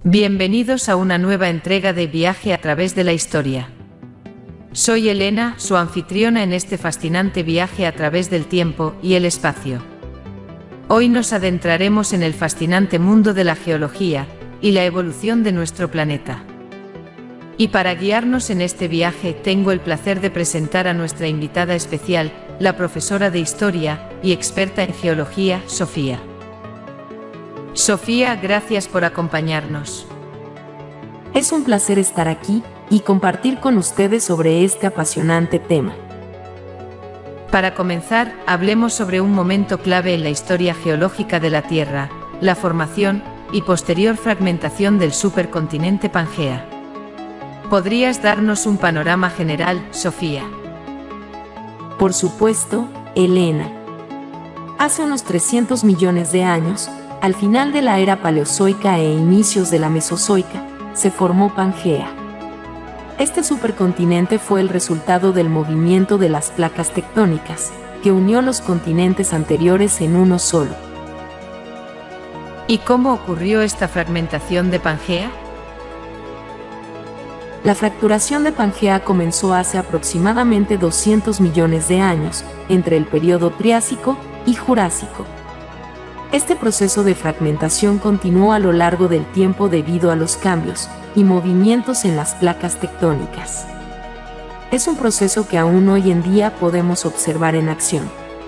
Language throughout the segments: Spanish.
Bienvenidos a una nueva entrega de Viaje a través de la historia. Soy Elena, su anfitriona en este fascinante viaje a través del tiempo y el espacio. Hoy nos adentraremos en el fascinante mundo de la geología y la evolución de nuestro planeta. Y para guiarnos en este viaje tengo el placer de presentar a nuestra invitada especial, la profesora de Historia y experta en Geología, Sofía. Sofía, gracias por acompañarnos. Es un placer estar aquí y compartir con ustedes sobre este apasionante tema. Para comenzar, hablemos sobre un momento clave en la historia geológica de la Tierra, la formación y posterior fragmentación del supercontinente Pangea. ¿Podrías darnos un panorama general, Sofía? Por supuesto, Elena. Hace unos 300 millones de años, al final de la era paleozoica e inicios de la mesozoica, se formó Pangea. Este supercontinente fue el resultado del movimiento de las placas tectónicas, que unió los continentes anteriores en uno solo. ¿Y cómo ocurrió esta fragmentación de Pangea? La fracturación de Pangea comenzó hace aproximadamente 200 millones de años, entre el período Triásico y Jurásico. Este proceso de fragmentación continuó a lo largo del tiempo debido a los cambios y movimientos en las placas tectónicas. Es un proceso que aún hoy en día podemos observar en acción.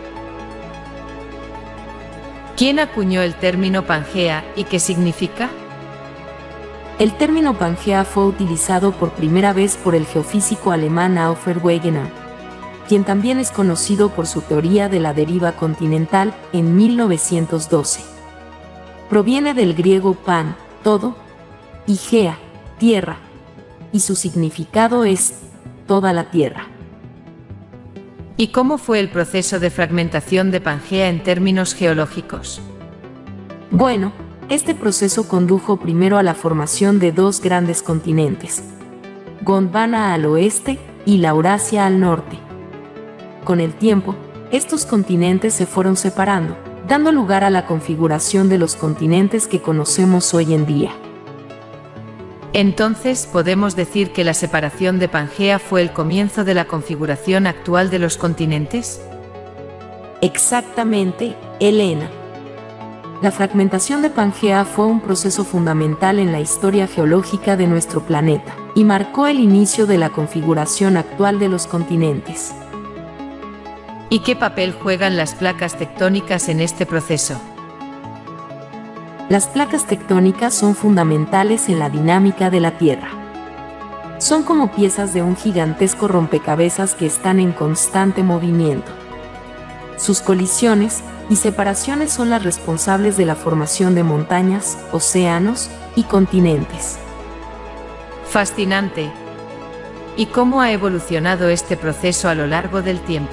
¿Quién acuñó el término Pangea y qué significa? El término Pangea fue utilizado por primera vez por el geofísico alemán Alfred Wegener, quien también es conocido por su teoría de la deriva continental en 1912. Proviene del griego pan, todo, y gea, tierra, y su significado es toda la tierra. ¿Y cómo fue el proceso de fragmentación de Pangea en términos geológicos? Bueno, este proceso condujo primero a la formación de dos grandes continentes, Gondwana al oeste y la Eurasia al norte. Con el tiempo, estos continentes se fueron separando, dando lugar a la configuración de los continentes que conocemos hoy en día. Entonces, ¿podemos decir que la separación de Pangea fue el comienzo de la configuración actual de los continentes? Exactamente, Elena. La fragmentación de Pangea fue un proceso fundamental en la historia geológica de nuestro planeta, y marcó el inicio de la configuración actual de los continentes. ¿Y qué papel juegan las placas tectónicas en este proceso? Las placas tectónicas son fundamentales en la dinámica de la Tierra. Son como piezas de un gigantesco rompecabezas que están en constante movimiento. Sus colisiones y separaciones son las responsables de la formación de montañas, océanos y continentes. Fascinante. ¿Y cómo ha evolucionado este proceso a lo largo del tiempo?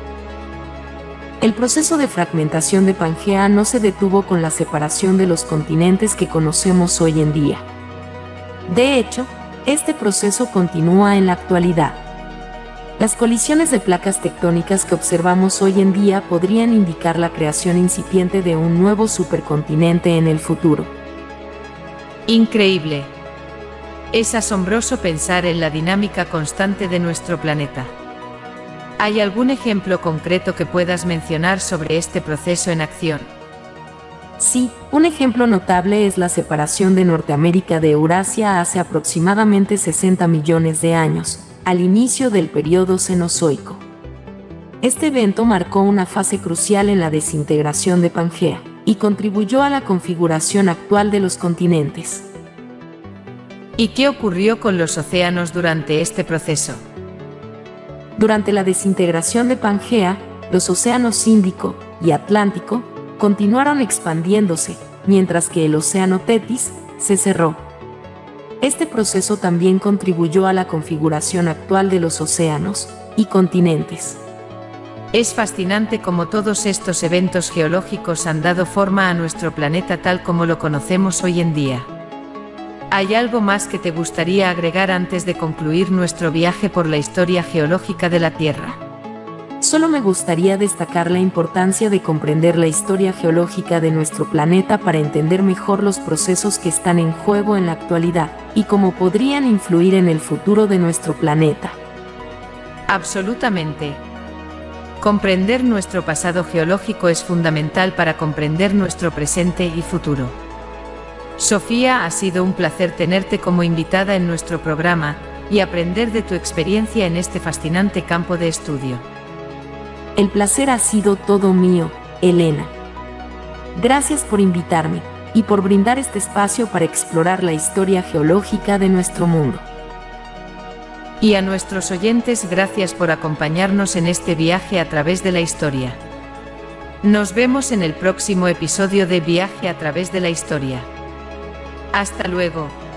El proceso de fragmentación de Pangea no se detuvo con la separación de los continentes que conocemos hoy en día. De hecho, este proceso continúa en la actualidad. Las colisiones de placas tectónicas que observamos hoy en día podrían indicar la creación incipiente de un nuevo supercontinente en el futuro. Increíble. Es asombroso pensar en la dinámica constante de nuestro planeta. ¿Hay algún ejemplo concreto que puedas mencionar sobre este proceso en acción? Sí, un ejemplo notable es la separación de Norteamérica de Eurasia hace aproximadamente 60 millones de años, al inicio del período Cenozoico. Este evento marcó una fase crucial en la desintegración de Pangea y contribuyó a la configuración actual de los continentes. ¿Y qué ocurrió con los océanos durante este proceso? Durante la desintegración de Pangea, los océanos Índico y Atlántico continuaron expandiéndose, mientras que el océano Tetis se cerró. Este proceso también contribuyó a la configuración actual de los océanos y continentes. Es fascinante cómo todos estos eventos geológicos han dado forma a nuestro planeta tal como lo conocemos hoy en día. ¿Hay algo más que te gustaría agregar antes de concluir nuestro viaje por la historia geológica de la Tierra? Solo me gustaría destacar la importancia de comprender la historia geológica de nuestro planeta para entender mejor los procesos que están en juego en la actualidad y cómo podrían influir en el futuro de nuestro planeta. Absolutamente. Comprender nuestro pasado geológico es fundamental para comprender nuestro presente y futuro. Sofía, ha sido un placer tenerte como invitada en nuestro programa y aprender de tu experiencia en este fascinante campo de estudio. El placer ha sido todo mío, Elena. Gracias por invitarme y por brindar este espacio para explorar la historia geológica de nuestro mundo. Y a nuestros oyentes, gracias por acompañarnos en este viaje a través de la historia. Nos vemos en el próximo episodio de Viaje a través de la historia. Hasta luego.